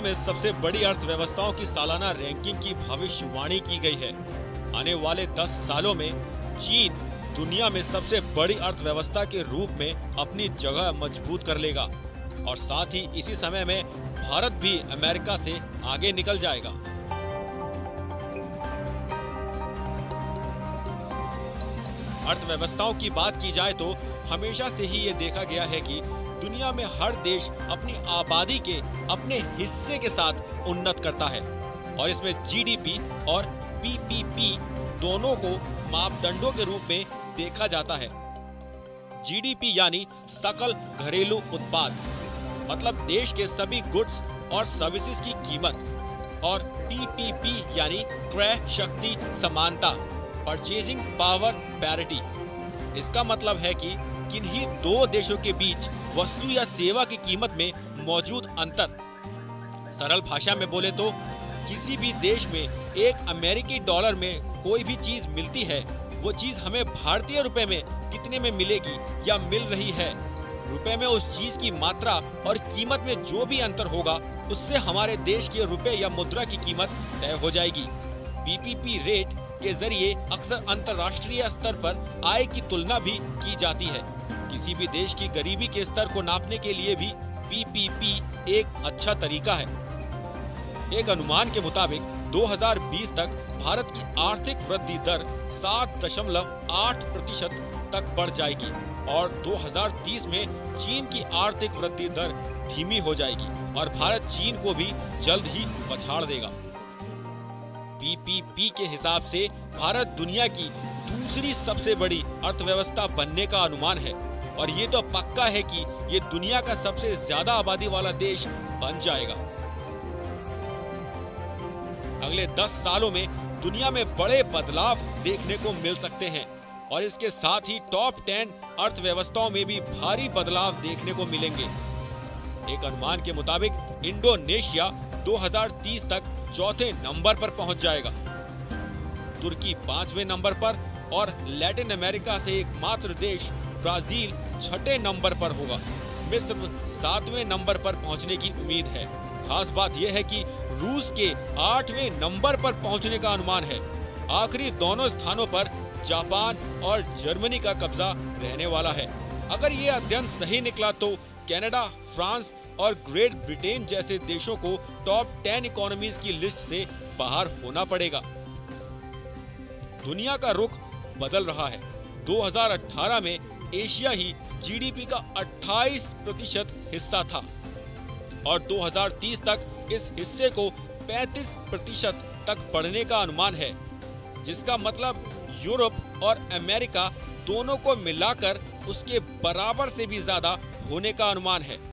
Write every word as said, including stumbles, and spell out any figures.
में सबसे बड़ी अर्थव्यवस्थाओं की सालाना रैंकिंग की भविष्यवाणी की गई है। आने वाले दस सालों में चीन दुनिया में सबसे बड़ी अर्थव्यवस्था के रूप में अपनी जगह मजबूत कर लेगा और साथ ही इसी समय में भारत भी अमेरिका से आगे निकल जाएगा। अर्थव्यवस्थाओं की बात की जाए तो हमेशा से ही ये देखा गया है कि दुनिया में हर देश अपनी आबादी के अपने हिस्से के साथ उन्नत करता है और इसमें जीडीपी और पीपीपी दोनों को मापदंडों के रूप में देखा जाता है। जीडीपी यानी सकल घरेलू उत्पाद, मतलब देश के सभी गुड्स और सर्विसेज की कीमत, और पीपीपी यानी क्रय शक्ति समानता, परचेजिंग पावर पैरिटी। इसका मतलब है कि किन्हीं दो देशों के बीच वस्तु या सेवा की कीमत में मौजूद अंतर। सरल भाषा में बोले तो किसी भी देश में एक अमेरिकी डॉलर में कोई भी चीज मिलती है, वो चीज हमें भारतीय रुपए में कितने में मिलेगी या मिल रही है। रुपए में उस चीज की मात्रा और कीमत में जो भी अंतर होगा उससे हमारे देश के रुपए या मुद्रा की कीमत तय हो जाएगी। पीपीपी रेट के जरिए अक्सर अंतर्राष्ट्रीय स्तर पर आय की तुलना भी की जाती है। किसी भी देश की गरीबी के स्तर को नापने के लिए भी पीपीपी एक अच्छा तरीका है। एक अनुमान के मुताबिक दो हज़ार बीस तक भारत की आर्थिक वृद्धि दर सात दशमलव आठ प्रतिशत तक बढ़ जाएगी और दो हज़ार तीस में चीन की आर्थिक वृद्धि दर धीमी हो जाएगी और भारत चीन को भी जल्द ही पछाड़ देगा। पीपीपी के हिसाब से भारत दुनिया की दूसरी सबसे बड़ी अर्थव्यवस्था बनने का अनुमान है और ये तो पक्का है कि ये दुनिया का सबसे ज्यादा आबादी वाला देश बन जाएगा। अगले दस सालों में दुनिया में बड़े बदलाव देखने को मिल सकते हैं और इसके साथ ही टॉप टेन अर्थव्यवस्थाओं में भी भारी बदलाव देखने को मिलेंगे। एक अनुमान के मुताबिक इंडोनेशिया दो हज़ार तीस तक चौथे नंबर पर पहुंच जाएगा, तुर्की पांचवें नंबर पर और लैटिन अमेरिका से एकमात्र देश ब्राजील छठे नंबर पर होगा। मिस्र सातवें नंबर पर पहुंचने की उम्मीद है। खास बात यह है कि रूस के आठवें नंबर पर पहुंचने का अनुमान है। आखिरी दोनों स्थानों पर जापान और जर्मनी का कब्जा रहने वाला है। अगर ये अध्ययन सही निकला तो कनाडा, फ्रांस और ग्रेट ब्रिटेन जैसे देशों को टॉप टेन इकोनॉमीज की लिस्ट से बाहर होना पड़ेगा। दुनिया का रुख बदल रहा है। दो हज़ार अठारह में एशिया ही जीडीपी का अट्ठाईस प्रतिशत हिस्सा था और दो हज़ार तीस तक इस हिस्से को पैंतीस प्रतिशत तक बढ़ने का अनुमान है, जिसका मतलब यूरोप और अमेरिका दोनों को मिलाकर उसके बराबर से भी ज्यादा होने का अनुमान है।